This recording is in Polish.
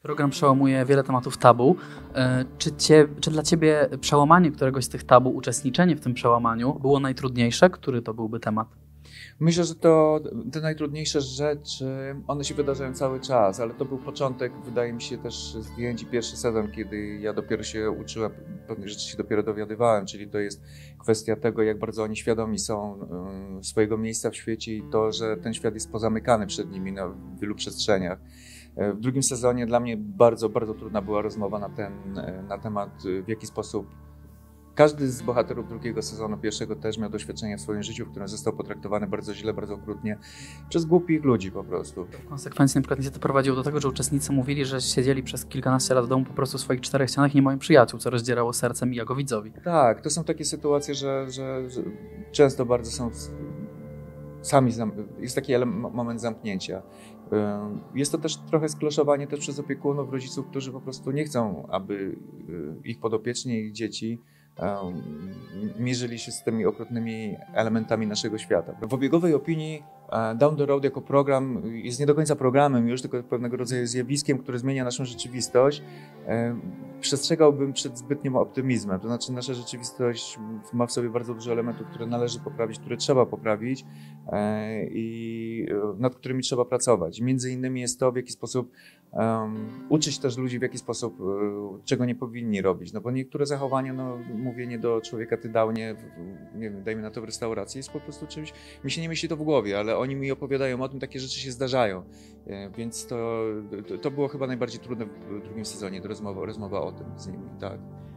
Program przełamuje wiele tematów tabu. Czy dla Ciebie przełamanie któregoś z tych tabu, uczestniczenie w tym przełamaniu było najtrudniejsze? Który to byłby temat? Myślę, że to te najtrudniejsze rzeczy, one się wydarzają cały czas, ale to był początek, wydaje mi się, też zdjęć i pierwszy sezon, kiedy ja dopiero się uczyłem, pewnych rzeczy się dopiero dowiadywałem, czyli to jest kwestia tego, jak bardzo oni świadomi są swojego miejsca w świecie i to, że ten świat jest pozamykany przed nimi na wielu przestrzeniach. W drugim sezonie dla mnie bardzo, bardzo trudna była rozmowa na temat, w jaki sposób każdy z bohaterów drugiego sezonu, pierwszego też miał doświadczenie w swoim życiu, w którym został potraktowany bardzo źle, bardzo okrutnie przez głupich ludzi po prostu. W konsekwencji na przykład niestety prowadziło do tego, że uczestnicy mówili, że siedzieli przez kilkanaście lat w domu po prostu w swoich czterech ścianach i nie mają przyjaciół, co rozdzierało sercem i jako widzowi. Tak, to są takie sytuacje, że często bardzo są sami, jest taki moment zamknięcia. Jest to też trochę skloszowanie też przez opiekunów, rodziców, którzy po prostu nie chcą, aby ich podopieczni, ich dzieci mierzyli się z tymi okrutnymi elementami naszego świata. W obiegowej opinii Down the Road jako program jest nie do końca programem już, tylko pewnego rodzaju zjawiskiem, które zmienia naszą rzeczywistość. Przestrzegałbym przed zbytnim optymizmem, to znaczy nasza rzeczywistość ma w sobie bardzo dużo elementów, które należy poprawić, które trzeba poprawić i nad którymi trzeba pracować. Między innymi jest to, w jaki sposób uczyć też ludzi, w jaki sposób, czego nie powinni robić, no bo niektóre zachowania, no mówienie do człowieka ty downie, nie wiem, dajmy na to w restauracji, jest po prostu czymś, mi się nie myśli to w głowie, ale oni mi opowiadają o tym, takie rzeczy się zdarzają, więc to było chyba najbardziej trudne w drugim sezonie, rozmowa o tym z nimi, tak.